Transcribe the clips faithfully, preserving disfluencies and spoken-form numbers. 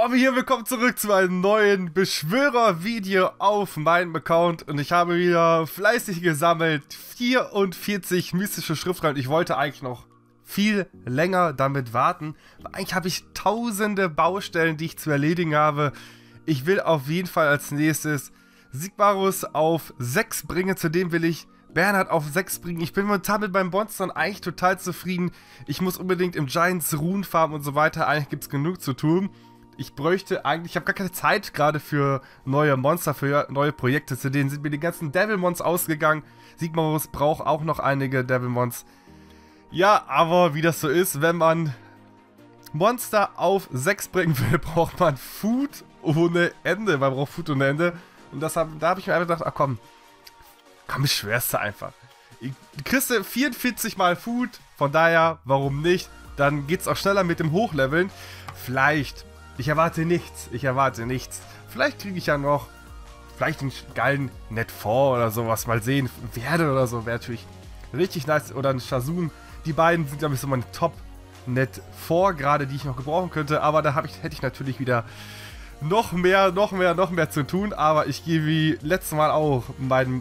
Bobby hier, willkommen zurück zu einem neuen Beschwörer-Video auf meinem Account. Und ich habe wieder fleißig gesammelt, vierundvierzig mystische Schriftrollen. Ich wollte eigentlich noch viel länger damit warten. Eigentlich habe ich tausende Baustellen, die ich zu erledigen habe. Ich will auf jeden Fall als nächstes Sigmarus auf sechs bringen, zudem will ich Bernhard auf sechs bringen. Ich bin momentan mit meinen Monstern eigentlich total zufrieden. Ich muss unbedingt im Giants Runen farmen und so weiter. Eigentlich gibt es genug zu tun. Ich bräuchte eigentlich, ich habe gar keine Zeit gerade für neue Monster, für neue Projekte. Zu denen sind mir die ganzen Devilmons ausgegangen. Sigmarus braucht auch noch einige Devilmons. Ja, aber wie das so ist, wenn man Monster auf sechs bringen will, braucht man Food ohne Ende. Man braucht Food ohne Ende. Und das hab, da habe ich mir einfach gedacht, ach komm, komm, ich schwör's dir einfach. Du kriegst vierundvierzig mal Food, von daher, warum nicht? Dann geht's auch schneller mit dem Hochleveln. Vielleicht, ich erwarte nichts, ich erwarte nichts. Vielleicht kriege ich ja noch, vielleicht einen geilen Net vier oder sowas, mal sehen. Werde oder so, wäre natürlich richtig nice. Oder ein Shazoon. Die beiden sind, glaube ich, so meine Top Net vier gerade, die ich noch gebrauchen könnte. Aber da hab ich, hätte ich natürlich wieder noch mehr, noch mehr, noch mehr zu tun. Aber ich gehe wie letztes Mal auch meinen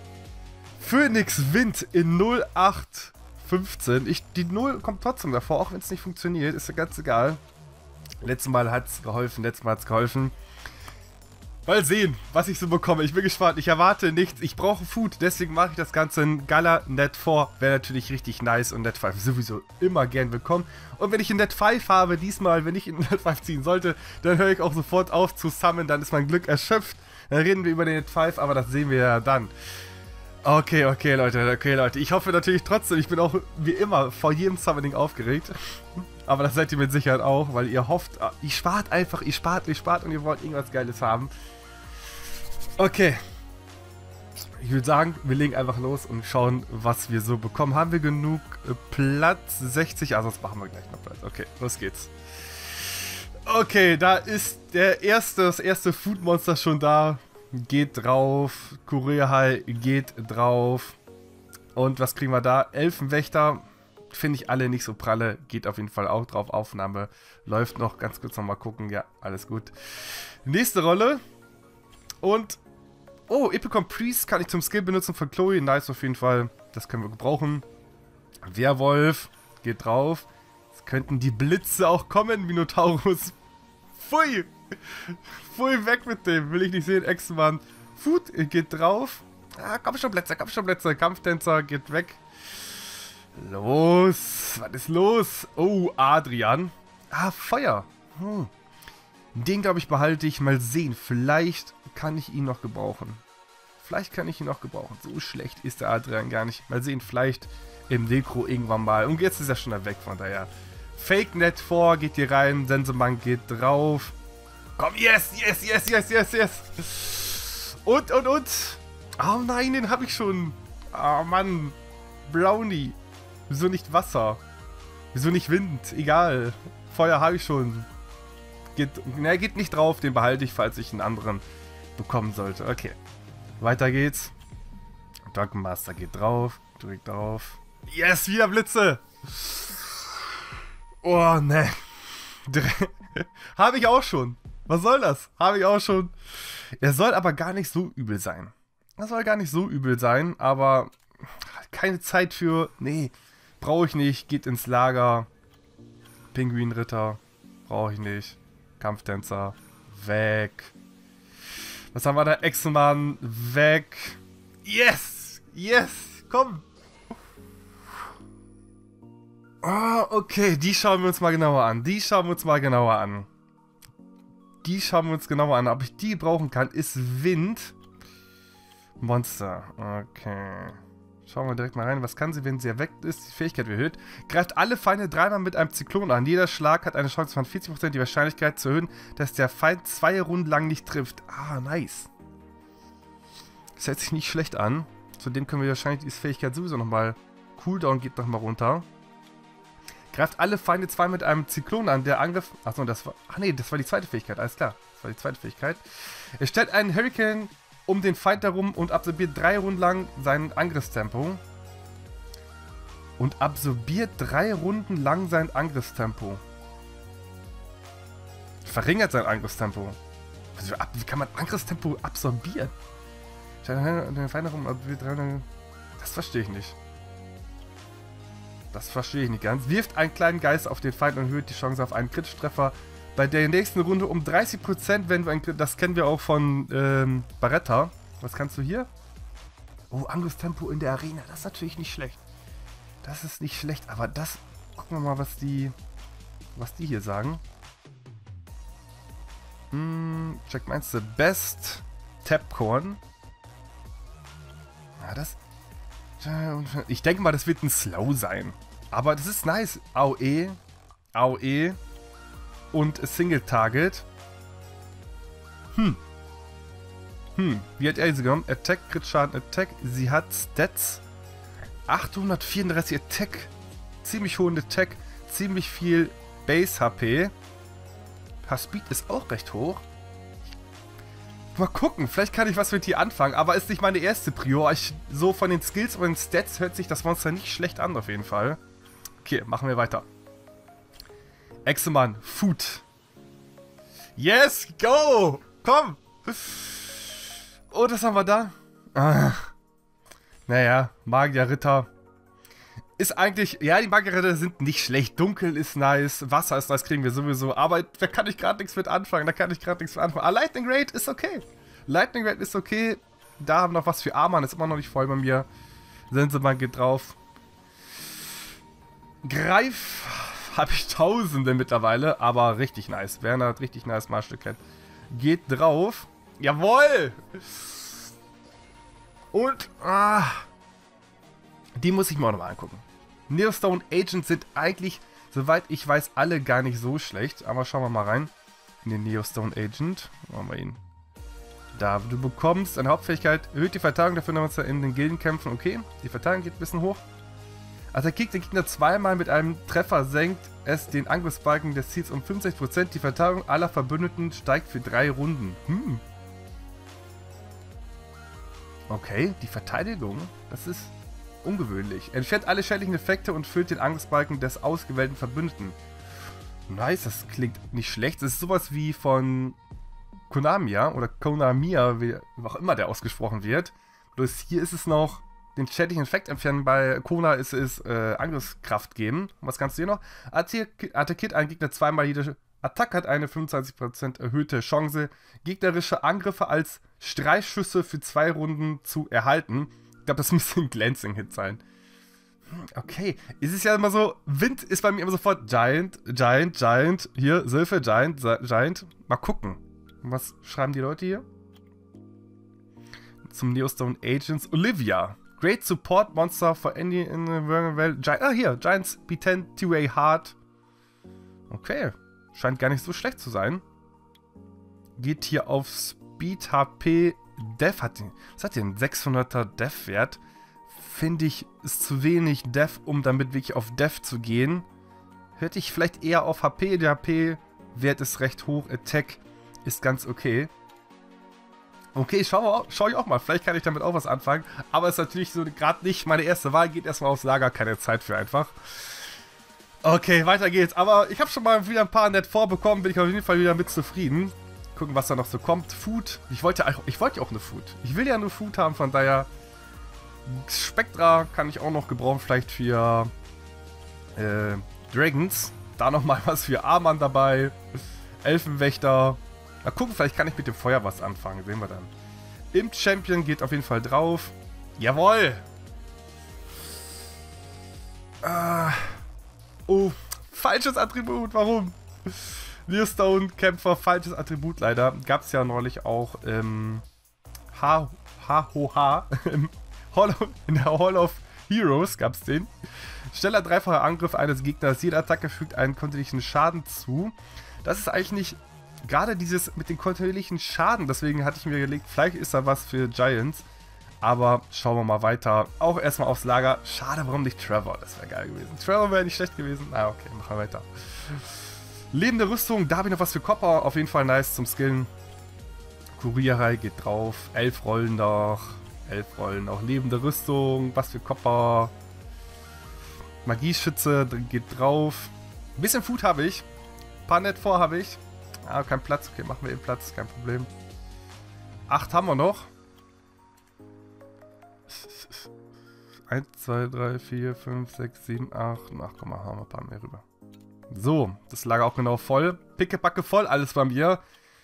Phoenix Wind in null acht fünfzehn. Ich, die null kommt trotzdem davor, auch wenn es nicht funktioniert. Ist ja ganz egal. Letztes Mal hat es geholfen, letztes Mal hat es geholfen. Mal sehen, was ich so bekomme. Ich bin gespannt. Ich erwarte nichts. Ich brauche Food, deswegen mache ich das Ganze in Gala Net vier. Wäre natürlich richtig nice und Net fünf sowieso immer gern willkommen. Und wenn ich in Net fünf habe, diesmal, wenn ich in Net fünf ziehen sollte, dann höre ich auch sofort auf zu summonen. Dann ist mein Glück erschöpft. Dann reden wir über den Net fünf, aber das sehen wir ja dann. Okay, okay, Leute, okay, Leute. Ich hoffe natürlich trotzdem, ich bin auch wie immer vor jedem Summoning aufgeregt. Aber das seid ihr mit Sicherheit auch, weil ihr hofft, ihr spart einfach, ihr spart, ihr spart und ihr wollt irgendwas Geiles haben. Okay. Ich würde sagen, wir legen einfach los und schauen, was wir so bekommen. Haben wir genug Platz? sechzig, also das machen wir gleich noch Platz. Okay, los geht's. Okay, da ist der erste, das erste Food-Monster schon da. Geht drauf. Kurehai geht drauf. Und was kriegen wir da? Elfenwächter. Finde ich alle nicht so pralle. Geht auf jeden Fall auch drauf. Aufnahme läuft noch. Ganz kurz nochmal gucken. Ja, alles gut. Nächste Rolle. Und... Oh, Epicom Priest kann ich zum Skill benutzen von Chloe. Nice auf jeden Fall. Das können wir gebrauchen. Werwolf geht drauf. Jetzt könnten die Blitze auch kommen. Minotaurus. Pfui. Pfui, weg mit dem. Will ich nicht sehen. Ex-Mann. Food geht drauf. Ah, komm schon, Plätze, komm schon, Plätze. Kampftänzer geht weg. Los. Was ist los? Oh, Adrian. Ah, Feuer. Hm. Den, glaube ich, behalte ich. Mal sehen. Vielleicht kann ich ihn noch gebrauchen. Vielleicht kann ich ihn noch gebrauchen. So schlecht ist der Adrian gar nicht. Mal sehen, vielleicht im Dekro irgendwann mal. Und jetzt ist er schon weg, von daher. Fake Net vier geht hier rein. Sensemann geht drauf. Komm, yes, yes, yes, yes, yes, yes. Und, und, und. Oh nein, den habe ich schon. Oh Mann. Brownie. Wieso nicht Wasser? Wieso nicht Wind? Egal. Feuer habe ich schon. Geht, ne, geht nicht drauf. Den behalte ich, falls ich einen anderen bekommen sollte. Okay. Weiter geht's. Dragon Master geht drauf. Direkt drauf. Yes, wieder Blitze. Oh, ne. Habe ich auch schon. Was soll das? Habe ich auch schon. Er soll aber gar nicht so übel sein. Er soll gar nicht so übel sein, aber keine Zeit für... Nee, brauche ich nicht. Geht ins Lager. Pinguinritter. Brauche ich nicht. Kampftänzer. Weg. Was haben wir da? Ex-Mann. Weg. Yes! Yes! Komm! Ah, okay. Die schauen wir uns mal genauer an. Die schauen wir uns mal genauer an. Die schauen wir uns genauer an. Ob ich die brauchen kann, ist Wind. Monster. Okay. Schauen wir direkt mal rein. Was kann sie, wenn sie erweckt ist? Die Fähigkeit wird erhöht. Greift alle Feinde dreimal mit einem Zyklon an. Jeder Schlag hat eine Chance von vierzig Prozent die Wahrscheinlichkeit zu erhöhen, dass der Feind zwei Runden lang nicht trifft. Ah, nice. Das hört sich nicht schlecht an. Zudem können wir wahrscheinlich diese Fähigkeit sowieso nochmal... Cooldown geht nochmal runter. Greift alle Feinde zwei mit einem Zyklon an. Der Angriff... Achso, das war... Ach nee, das war die zweite Fähigkeit. Alles klar. Das war die zweite Fähigkeit. Er stellt einen Hurricane um den Feind herum und absorbiert drei Runden lang sein Angriffstempo. Und absorbiert drei Runden lang sein Angriffstempo. verringert sein Angriffstempo. Also, wie kann man Angriffstempo absorbieren? Das verstehe ich nicht. Das verstehe ich nicht ganz. Wirft einen kleinen Geist auf den Feind und erhöht die Chance auf einen Crit-Treffer bei der nächsten Runde um dreißig Prozent, wenn du ein Crit... Das kennen wir auch von ähm, Barretta. Was kannst du hier? Oh, Angriffstempo in der Arena. Das ist natürlich nicht schlecht. Das ist nicht schlecht, aber das... Gucken wir mal, was die... Was die hier sagen. Hm, check meinst du Best Tapcorn. Ja, das... Ich denke mal, das wird ein Slow sein. Aber das ist nice. A O E, A O E und Single Target. Hm. Hm. Wie hat er sie genommen? Attack, Crit Schaden, Attack. Sie hat Stats. achthundertvierunddreißig Attack. Ziemlich hohen Attack. Ziemlich viel Base H P. Her Speed ist auch recht hoch. Mal gucken, vielleicht kann ich was mit ihr anfangen, aber ist nicht meine erste Prio. Ich, so von den Skills und den Stats hört sich das Monster nicht schlecht an, auf jeden Fall. Okay, machen wir weiter. Exoman, Food. Yes, go! Komm! Oh, das haben wir da. Ah. Naja, Magierritter. Ist eigentlich, ja, die Magierritter sind nicht schlecht. Dunkel ist nice, Wasser ist nice, kriegen wir sowieso. Aber da kann ich gerade nichts mit anfangen, da kann ich gerade nichts mit anfangen. Ah, Lightning Raid ist okay. Lightning Raid ist okay. Da haben wir noch was für Arman, ist immer noch nicht voll bei mir. Sensemann geht drauf. Greif habe ich Tausende mittlerweile, aber richtig nice. Werner hat richtig nice Marschstück hat. Geht drauf. Jawohl! Und, ah... Die muss ich mir auch nochmal angucken. Neostone Agents sind eigentlich, soweit ich weiß, alle gar nicht so schlecht. Aber schauen wir mal rein. In den Neostone Agent. Machen wir ihn. Da, du bekommst eine Hauptfähigkeit. Erhöht die Verteidigung dafür, dass wir in den Gildenkämpfen. Okay, die Verteidigung geht ein bisschen hoch. Attackiert den Gegner zweimal mit einem Treffer, senkt es den Angriffsbalken des Ziels um fünfundsechzig Prozent. Die Verteidigung aller Verbündeten steigt für drei Runden. Hm. Okay, die Verteidigung, das ist... ungewöhnlich. Entfernt alle schädlichen Effekte und füllt den Angriffsbalken des ausgewählten Verbündeten. Nice, das klingt nicht schlecht. Das ist sowas wie von Konamiya oder Konamiya, wie auch immer der ausgesprochen wird. Bloß hier ist es noch den schädlichen Effekt entfernen. Bei Kona ist es äh, Angriffskraft geben. Und was kannst du hier noch? Attackiert einen Gegner zweimal. Jede Attacke hat eine fünfundzwanzig Prozent erhöhte Chance, gegnerische Angriffe als Streifschüsse für zwei Runden zu erhalten. Ich glaube, das müsste ein Glancing-Hit sein. Okay, es ist ja immer so, Wind ist bei mir immer sofort Giant, Giant, Giant, hier, Silphe, Giant, Giant. Mal gucken. Was schreiben die Leute hier? Zum Neostone Agents. Olivia. Great Support Monster for any in the world. Giant, ah, hier, Giants B zehn Two-Way Hard. Okay, scheint gar nicht so schlecht zu sein. Geht hier auf Speed, H P, Def hat den, was hat den sechshunderter Def-Wert? Finde ich, ist zu wenig Def, um damit wirklich auf Def zu gehen. Hätte ich vielleicht eher auf H P. Der H P-Wert ist recht hoch. Attack ist ganz okay. Okay, schau, schau ich auch mal. Vielleicht kann ich damit auch was anfangen. Aber ist natürlich so gerade nicht meine erste Wahl. Geht erstmal aufs Lager. Keine Zeit für einfach. Okay, weiter geht's. Aber ich habe schon mal wieder ein paar nett vorbekommen. Bin ich auf jeden Fall wieder mit zufrieden. Gucken, was da noch so kommt. Food. Ich wollte, ich wollte ja auch eine Food. Ich will ja nur Food haben, von daher... Spectra kann ich auch noch gebrauchen, vielleicht für äh, Dragons. Da nochmal was für Arman dabei. Elfenwächter. Mal gucken, vielleicht kann ich mit dem Feuer was anfangen. Sehen wir dann. Imp Champion geht auf jeden Fall drauf. Jawohl! Ah. Oh, falsches Attribut. Warum? Neostone Kämpfer, falsches Attribut leider. Gab es ja neulich auch im H O H im Hall of, in der Hall of Heroes gab es den. Schneller dreifacher Angriff eines Gegners. Jede Attacke fügt einen kontinuierlichen Schaden zu. Das ist eigentlich nicht... Gerade dieses mit dem kontinuierlichen Schaden, deswegen hatte ich mir gelegt, vielleicht ist da was für Giants. Aber schauen wir mal weiter. Auch erstmal aufs Lager. Schade, warum nicht Trevor? Das wäre geil gewesen. Trevor wäre nicht schlecht gewesen. Na, okay, machen wir weiter. Lebende Rüstung, da habe ich noch was für Copper. Auf jeden Fall nice zum Skillen. Kurierei geht drauf. Elf Rollen noch. Elf Rollen noch. Lebende Rüstung. Was für Copper. Magieschütze geht drauf. Ein bisschen Food habe ich. Ein paar Net vor habe ich. Ah, kein Platz. Okay, machen wir eben Platz. Kein Problem. Acht haben wir noch. eins, zwei, drei, vier, fünf, sechs, sieben, acht. Ach, komm mal, haben wir ein paar mehr rüber. So, das Lager auch genau voll. Pickebacke voll, alles bei mir.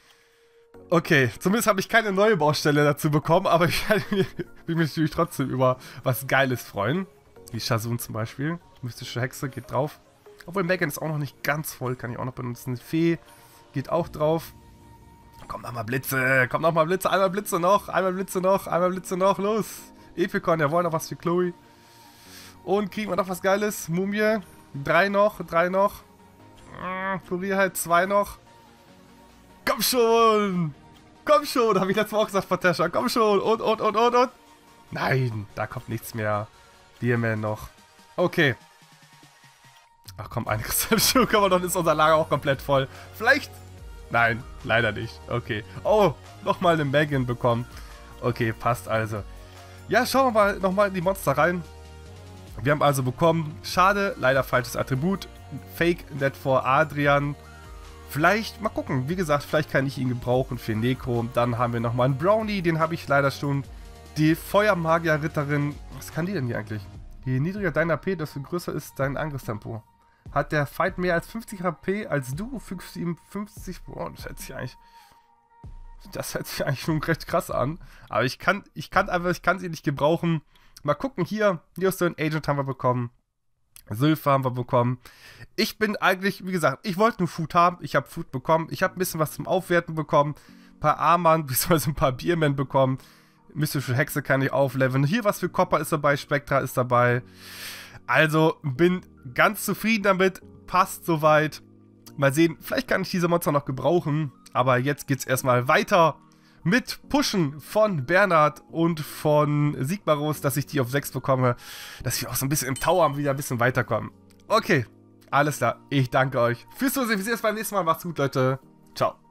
Okay, zumindest habe ich keine neue Baustelle dazu bekommen, aber ich will mich natürlich trotzdem über was Geiles freuen. Wie Shazun zum Beispiel. Mystische Hexe geht drauf. Obwohl Megan ist auch noch nicht ganz voll, kann ich auch noch benutzen. Fee geht auch drauf. Komm noch mal Blitze, komm noch mal Blitze, einmal Blitze noch, einmal Blitze noch, einmal Blitze noch, los. Epicon, der wollen noch was für Chloe. Und kriegen wir noch was Geiles. Mumie, drei noch, drei noch. Kurier halt, zwei noch. Komm schon! Komm schon! Hab ich letztes Mal auch gesagt, Patascha. Komm schon! Und, und, und, und, und. Nein, da kommt nichts mehr. Diamond noch. Okay. Ach komm, eine Kristallschuhe können wir noch, ist unser Lager auch komplett voll. Vielleicht? Nein, leider nicht. Okay. Oh, nochmal eine Megan bekommen. Okay, passt also. Ja, schauen wir mal nochmal in die Monster rein. Wir haben also bekommen, schade, leider falsches Attribut. Fake Net for Adrian. Vielleicht, mal gucken, wie gesagt, vielleicht kann ich ihn gebrauchen für Neko. Dann haben wir nochmal einen Brownie, den habe ich leider schon. Die Feuermagier-Ritterin, was kann die denn hier eigentlich? Je niedriger dein A P, desto größer ist dein Angriffstempo. Hat der Fight mehr als fünfzig H P als du, fügst du ihm fünfzig... Boah, das hört sich eigentlich... Das hört sich eigentlich schon recht krass an. Aber ich kann, ich kann einfach, ich kann sie nicht gebrauchen. Mal gucken, hier, Neostone Agent haben wir bekommen. Sylpha haben wir bekommen. Ich bin eigentlich, wie gesagt, ich wollte nur Food haben. Ich habe Food bekommen. Ich habe ein bisschen was zum Aufwerten bekommen. Ein paar Armband, beziehungsweise ein paar Biermen bekommen. Mystische Hexe kann ich aufleveln. Hier was für Copper ist dabei, Spectra ist dabei. Also bin ganz zufrieden damit. Passt soweit. Mal sehen, vielleicht kann ich diese Monster noch gebrauchen. Aber jetzt geht's erstmal weiter mit Pushen von Bernhard und von Sigmaros, dass ich die auf sechs bekomme. Dass wir auch so ein bisschen im Tower wieder ein bisschen weiterkommen. Okay, alles klar. Ich danke euch fürs Zusehen. Wir sehen uns beim nächsten Mal. Macht's gut, Leute. Ciao.